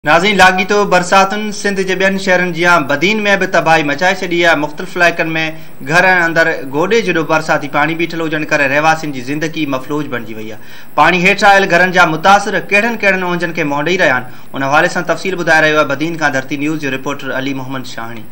नाज़रीन, लाॻीतो बरसातुनि सिंध जे ॿियनि शहरनि जियां बदीन में बि तबाही मचाए छॾी आहे। मुख़्तलिफ़ इलाइक़नि में घरनि अंदरि गोॾे जहिड़ो बरसाती पाणी बीठल हुजण करे रहवासियुनि जी ज़िंदगी मफ़लूज बणिजी वई आहे। पाणी हेठि आयल घरनि जा मुतासिर कहिड़नि कहिड़नि ओंजनि खे मुंहुं ॾेई रहिया आहिनि, उन हवाले सां तफ़सील ॿुधाए रहियो आहे बदीन खां धरती न्यूज़ जो रिपोर्टर अली मोहम्मद शाहणी।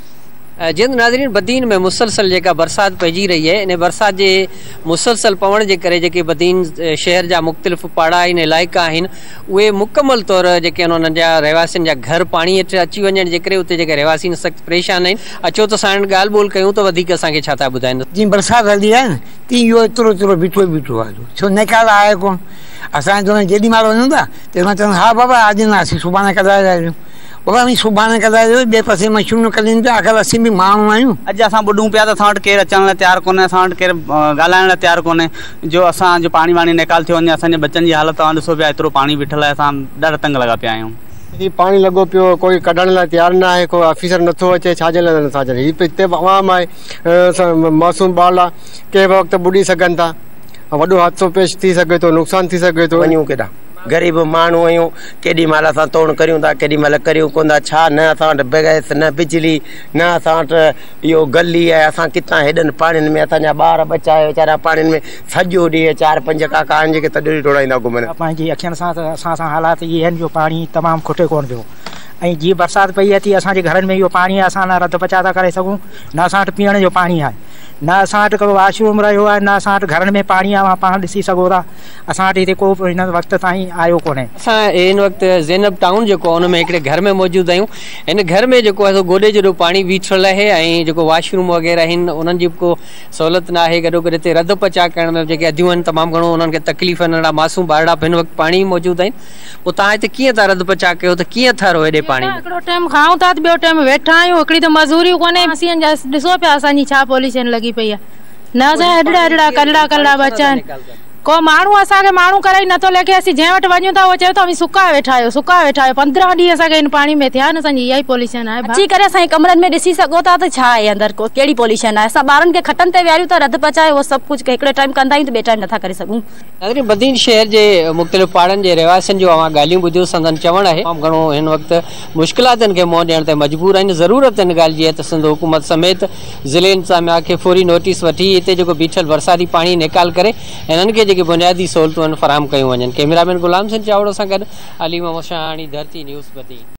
जिन नाज़रीन, बदीन में मुसलसल जेका बरसात पइजी रही है, इन बरसात जे मुसलसल पवण जे करे जेके बदीन शहर जा मुख़्तलिफ़ पाड़ा आहिनि, इलाइक़ा आहिनि, उहे मुकमल तौर जेके उन्हनि जा रहवासियुनि जा घर पाणी हेठि अची वञण जे करे उते जेके रहवासी सख़्तु परेशान आहिनि। अचो त साण ॻाल्हि ॿोल कयूं त वधीक असांखे छा था ॿुधाइनि। जीअं बरसाति हलंदी आहे न तीअं इहो एतिरो बीठो आहे, छो निकाल आहे कोन। असां जेॾी महिल वञूं था तेॾी चवंदा हा बाबा अॼु न असीं सुभाणे कढाए रहिया बाबा नी सुभाणे कढाए ॿिए पासे मशीनूं कढनि पिया। अगरि असीं बि माण्हू आहियूं, अॼु असां ॿुॾूं पिया त असां वटि केरु अचण लाइ तयारु कोन्हे, असां वटि केरु ॻाल्हाइण लाइ तयारु कोन्हे। जो असांजो पाणी वाणी निकाल थियो वञे, असांजे बचनि जी हालत तव्हां ॾिसो पिया, एतिरो पाणी बीठल आहे, असां ॾाढा तंग लॻा पिया आहियूं। पाणी लॻो पियो, कोई कढण लाइ तयारु न आहे, कोई ऑफिसर नथो अचे, छाजे लाइ नथा अचनि। हीअ हिते आवाम आहे, मासूम ॿार आहे, कंहिं वक़्तु ॿुॾी सघनि था, वॾो हादसो पेश थी सघे थो, नुक़सानु थी सघे थो। वञूं केॾा ग़रीब माण्हू आहियूं, केॾी महिल असां तोड़ करियूं था, केॾी महिल करियूं कोन था। छा न असां वटि गैस, न बिजली, न असां वटि इहो गली आहे। असां किथां हेॾनि पाणियुनि में असांजा ॿार बचा वीचारा पाणियुनि में सॼो ॾींहुं 4-5 काका आहिनि जेके सॼो ॾींहुं टोड़ाईंदा घुमनि। पंहिंजी अखियुनि सां त असां सां हालात इहे आहिनि जो पाणी तमामु खुटे कोन पियो। ऐं जीअं बरसाति पई अची असांजे घरनि में इहो पाणी आहे, असां न रध पचा था करे सघूं, न असां वटि पीअण जो पाणी आहे, न असां वटि को वॉशरूम रहियो आहे, न असां वटि घरनि में पाणी आहे, पाण ॾिसी सघो था। असां वटि हिते को हिन वक़्त ताईं आयो कोन्हे। असां हिन वक़्तु ज़ैनब टाउन जेको आहे उन में हिकिड़े घर में मौजूदु आहियूं। हिन घर में जेको आहे गोॾे जहिड़ो पाणी बीठल आहे ऐं जेको वॉशरूम वग़ैरह आहिनि उन्हनि जी को सहूलियत न आहे। गॾो गॾु हिते रध पचा करण में जेके अदियूं आहिनि तमामु घणो उन्हनि खे तकलीफ़, नंढा मासूम ॿारड़ा हिन वक़्तु पाणी मौजूदु आहिनि। पोइ तव्हां हिते कीअं था रध पचा कयो, त कीअं था रहो हेॾे पाणी? हिकिड़ो टाइम खाऊं था, ॿियो टाइम वेठा आहियूं। हिकिड़ी त मज़ूरियूं कोन्हे, ॾिसो पिया असांजी छा पॉल्यूशन लॻी पई आहे। न असां हेॾा कलड़ा बचा आहिनि, को माण्हू असांखे माण्हू करे नथो लेखे। असीं जंहिं वटि वञूं था उहो चयो था सुका वेठा आहियो, 15 ॾींहं असांखे हिन पाणी में थिया आहिनि। असांजी इहा ई पॉल्यूशन आहे। अची करे असांजे कमरनि में ॾिसी सघो था त छा आहे अंदरि, कहिड़ी पॉल्यूशन आहे। असां ॿारनि खे खटनि ते विहारियूं था, रध पचाए उहो सभु कुझु हिकिड़े टाइम कंदा आहियूं त ॿिए टाइम नथा करे सघूं। बदीन शहर जे मुख़्तलिफ़ पाड़नि जे रहवासियुनि जो अवां ॻाल्हियूं ॿुधियूं, संदन चवणु आहे तमामु घणो हिन वक़्तु मुश्किलातुनि खे मुंहुं ॾियण ते मजबूर आहिनि। ज़रूरत इन ॻाल्हि जी आहे त सिंध हुकूमत समेत ज़िले इंतिज़ामिया खे फौरी नोटिस वठी हिते जेको बीठल बरसाती पाणी निकाल करे हिननि खे जेके बुनियादी सहूलियतूं फराहम कयूं वञनि। कैमरामैन गुलाम सिंह चावड़ो सां गॾु अली मोहम्मद शाहणी, धरती न्यूज़ बदीन।